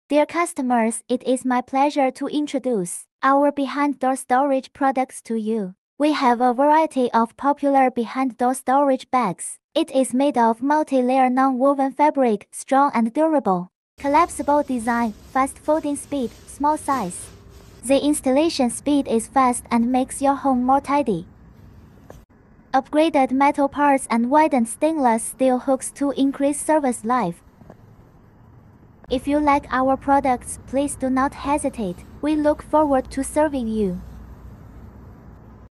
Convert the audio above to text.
Dear customers, it is my pleasure to introduce our behind-door storage products to you. We have a variety of popular behind-door storage bags. It is made of multi-layer non-woven fabric, strong and durable. Collapsible design, fast folding speed, small size. The installation speed is fast and makes your home more tidy. Upgraded metal parts and widened stainless steel hooks to increase service life. If you like our products, please do not hesitate. We look forward to serving you.